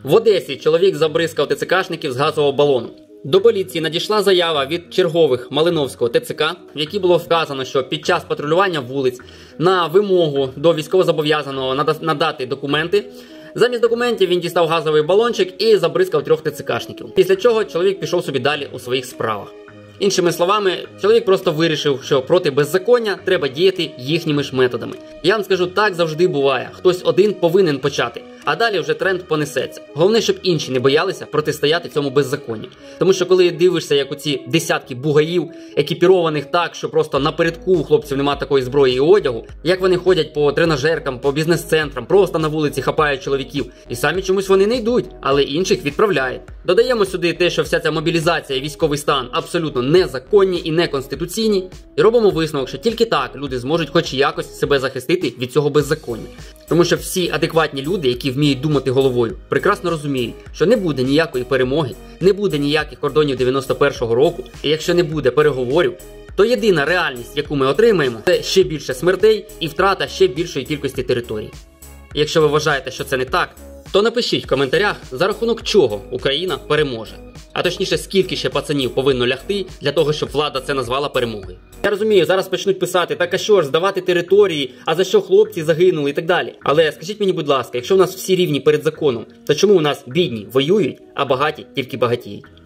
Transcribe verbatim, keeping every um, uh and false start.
В Одесі чоловік забризкав ТЦКшників з газового балону. До поліції надійшла заява від чергових Малиновського ТЦК, в якій було вказано, що під час патрулювання вулиць на вимогу до військовозобов'язаного надати документи, замість документів він дістав газовий балончик і забризкав трьох ТЦКшників. Після чого чоловік пішов собі далі у своїх справах. Іншими словами, чоловік просто вирішив, що проти беззаконня треба діяти їхніми ж методами. Я вам скажу, так завжди буває. Хтось один повинен почати, а далі вже тренд понесеться. Головне, щоб інші не боялися протистояти цьому беззаконню. Тому що коли дивишся, як оці десятки бугаїв, екіпірованих так, що просто напередку у хлопців нема такої зброї і одягу, як вони ходять по тренажеркам, по бізнес-центрам, просто на вулиці хапають чоловіків, і самі чомусь вони не йдуть, але інших відправляють. Додаємо сюди те, що вся ця мобілізація і військовий стан абсолютно незаконні і неконституційні, і робимо висновок, що тільки так люди зможуть хоч якось себе захистити від цього беззаконня. Тому що всі адекватні люди, які вміють думати головою, прекрасно розуміють, що не буде ніякої перемоги, не буде ніяких кордонів дев'яносто першого року, і якщо не буде переговорів, то єдина реальність, яку ми отримаємо, це ще більше смертей і втрата ще більшої кількості територій. І якщо ви вважаєте, що це не так, то напишіть в коментарях, за рахунок чого Україна переможе. А точніше, скільки ще пацанів повинно лягти для того, щоб влада це назвала перемогою. Я розумію, зараз почнуть писати, так а що ж, здавати території, а за що хлопці загинули і так далі. Але скажіть мені, будь ласка, якщо у нас всі рівні перед законом, то чому у нас бідні воюють, а багаті тільки багатіють?